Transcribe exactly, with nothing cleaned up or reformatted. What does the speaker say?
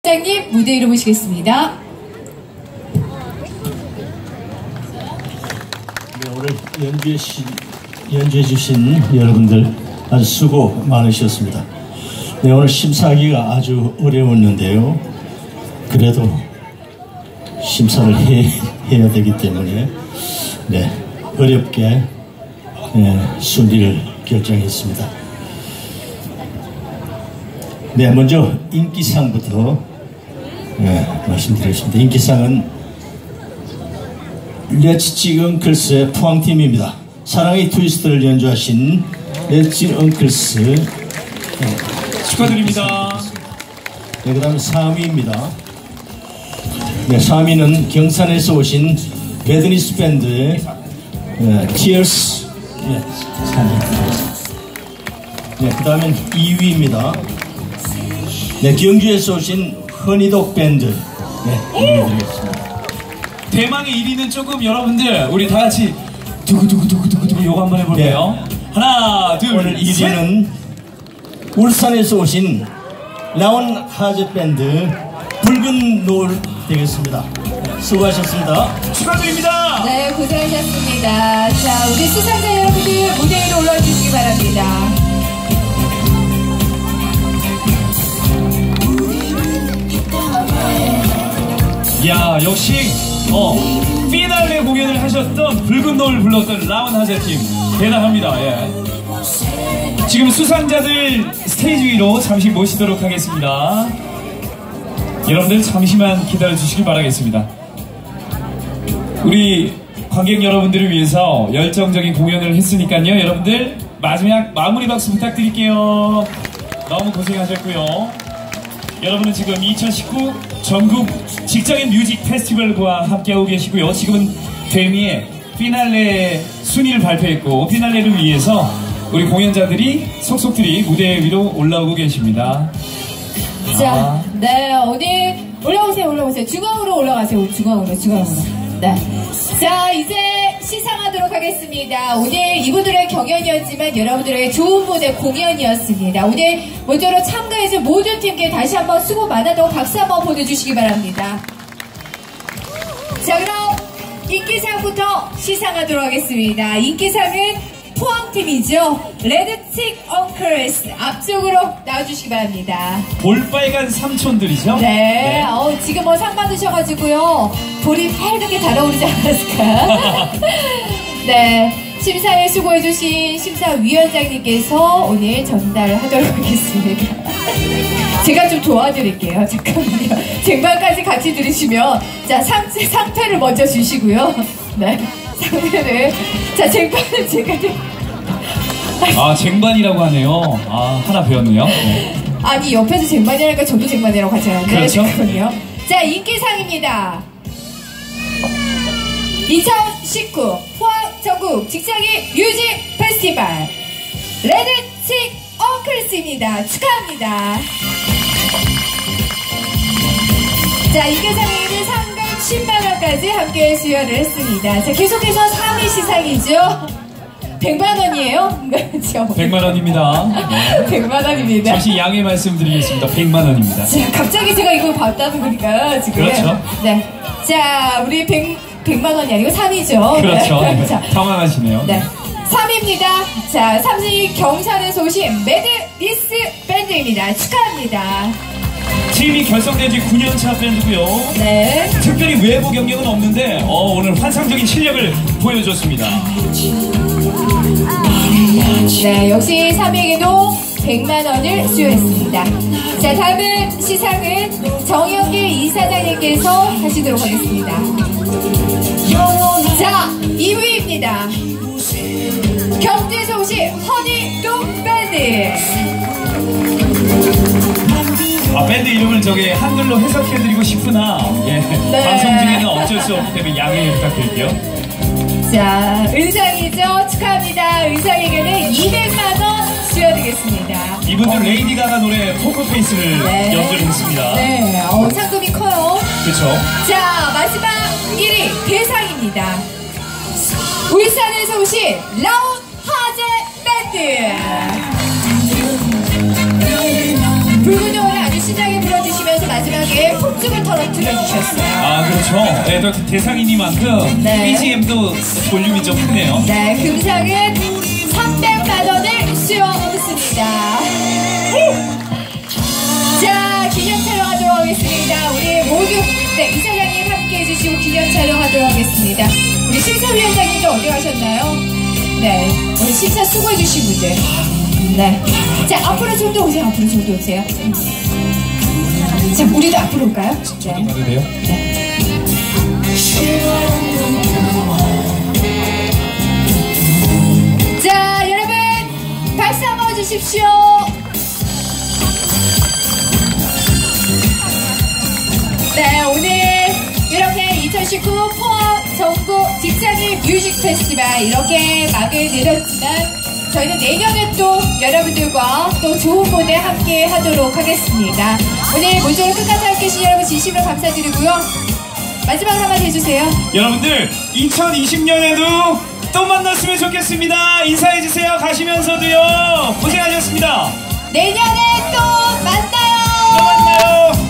부장님 무대 위로 모시겠습니다. 네, 오늘 연주해 주신, 연주해 주신 여러분들 아주 수고 많으셨습니다. 네, 오늘 심사하기가 아주 어려웠는데요. 그래도 심사를 해, 해야 되기 때문에 네, 어렵게 네, 순위를 결정했습니다. 네, 먼저 인기상부터 네, 말씀드리겠습니다. 인기상은 렛츠 엉클스의 포항팀입니다. 사랑의 트위스트를 연주하신 렛츠 엉클스 네, 축하드립니다. 네, 그 다음에 삼 위입니다. 네, 삼 위는 경산에서 오신 배드니스 밴드의 네, Tears. 네, 네, 그 다음에 이 위입니다. 네, 경주에서 오신 허니독 밴드. 네, 이 위 드리겠습니다. 대망의 일 위는 조금 여러분들 우리 다 같이 두구두구두구두구두구 요거 한번 해볼게요. 네. 하나, 둘, 오늘 일 위는 울산에서 오신 라온 하즈 밴드 붉은 노을 되겠습니다. 수고하셨습니다. 축하드립니다. 네, 고생하셨습니다. 자, 우리 수상자 여러분들 무대 위로 올라와 주시기 바랍니다. 야, 역시 어 피날레 공연을 하셨던 붉은 노을 불렀던 라온 하제팀 대단합니다. 예. 지금 수상자들 스테이지 위로 잠시 모시도록 하겠습니다. 여러분들 잠시만 기다려 주시기 바라겠습니다. 우리 관객 여러분들을 위해서 열정적인 공연을 했으니까요. 여러분들 마지막 마무리 박수 부탁드릴게요. 너무 고생하셨고요. 여러분은 지금 이천십구 전국 직장인 뮤직 페스티벌과 함께하고 계시고요. 지금은 데미의 피날레 순위를 발표했고 피날레를 위해서 우리 공연자들이 속속들이 무대 위로 올라오고 계십니다. 자, 아. 네, 어디 올라오세요, 올라오세요. 중앙으로 올라가세요, 중앙으로, 중앙으로. 네. 자, 이제 시상하도록 하겠습니다. 오늘 이분들의 경연이었지만 여러분들에게 좋은 무대 공연이었습니다. 오늘 먼저로 참가해준 모든 팀께 다시 한번 수고 많았다고 박수 한번 보내주시기 바랍니다. 자, 그럼 인기상부터 시상하도록 하겠습니다. 인기상은 포항팀이죠. 레드칙 엉클스 앞쪽으로 나와주시기 바랍니다. 볼빨간 삼촌들이죠? 네, 네. 어, 지금 뭐 상 받으셔가지고요. 볼이 빨갛게 달아오르지 않았을까? 네, 심사에 수고해주신 심사위원장님께서 오늘 전달하도록 하겠습니다. 제가 좀 도와드릴게요. 잠깐만요. 쟁반까지 같이 들으시면, 자, 상, 상패를 먼저 주시고요. 네, 상패를. 자, 쟁반은 제가 좀. 아, 쟁반이라고 하네요. 아, 하나 배웠네요. 네. 아니, 옆에서 쟁반이라니까 저도 쟁반이라고 같이 하는데. 그렇죠. 잠깐만요. 자, 인기상입니다. 이천십구 포항 전국 직장인 뮤직 페스티벌 레드칙 엉클스입니다. 축하합니다. 자, 인기상에게는 상금 십만 원까지 함께 수여를 했습니다. 자, 계속해서 삼 위 시상이죠. 백만 원이에요? 그렇죠. 백만 원입니다. 네. 백만 원입니다. 다시 양해 말씀드리겠습니다. 백만 원입니다. 자, 갑자기 제가 이걸 봤다는 거니까요, 지금. 그렇죠. 네. 자, 우리 백, 백만 원이 아니고 삼 위죠. 그렇죠. 네. 자, 당황하시네요. 네. 삼 위입니다. 자, 삼 위 경산에서 오신 매드니스 밴드입니다. 축하합니다. 팀이 결성된 지 구 년 차 밴드고요. 네. 특별히 외부 경력은 없는데 어, 오늘 환상적인 실력을 보여줬습니다. 네, 역시 삼 위에게도 백만 원을 수여했습니다. 자, 다음은 시상은 정영길 이사장님께서 하시도록 하겠습니다. 자, 이 위입니다. 경주에서 오신 허니독 밴드. 아, 밴드 이름을 저기 한글로 해석해드리고 싶으나 예, 네. 방송 중에는 어쩔 수 없기 때문에 양해 부탁드릴게요. 자, 의상이죠. 축하합니다. 의상에게는 이백만 원 수여드리겠습니다. 이분들 레이디 가가 노래 포커페이스를 네. 연주를 했습니다. 네, 어, 상금이 커요. 그렇죠. 자, 마지막 일 위 대상입니다. 울산에서 오신 라온 하제 밴드. 붉은 노을을 아주 신나게 불러주시면서 마지막 마지막에 폭죽을 터뜨려 주셨어요. 아 그렇죠. 네, 또 대상이니만큼 네. 비지엠도 볼륨이 좀 크네요. 네, 금상은 삼백만 원을 수여했습니다. 자, 기념 촬영하도록 하겠습니다. 우리 모두 네, 이사장님 함께 해주시고 기념 촬영하도록 하겠습니다. 우리 심사위원장님도 어디 가셨나요? 네, 우리 심사 수고해주신 분들. 네. 자, 앞으로 좀 더 오세요. 앞으로 좀 더 오세요. 자, 우리도 앞으로 올까요? 네. 가도 돼요? 네. 자, 여러분, 박수 한번 주십시오. 네, 오늘 이렇게 이천십구 포항 전국 직장인 뮤직 페스티벌 이렇게 막을 내렸지만 저희는 내년에 또 여러분들과 또 좋은 무대 함께 하도록 하겠습니다. 오늘 모쪼록 끝까지 함께 해주신 여러분 진심으로 감사드리고요. 마지막 한마디 해주세요. 여러분들 이천이십 년에도 또 만났으면 좋겠습니다. 인사해주세요. 가시면서도요. 고생하셨습니다. 내년에 또 만나요. 또 만나요.